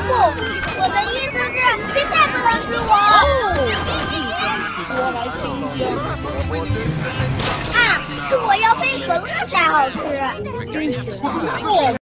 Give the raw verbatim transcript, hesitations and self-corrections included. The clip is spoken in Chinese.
不，我的意思是，现在不能吃我。说来听听。啊，是我要贝壳才好吃。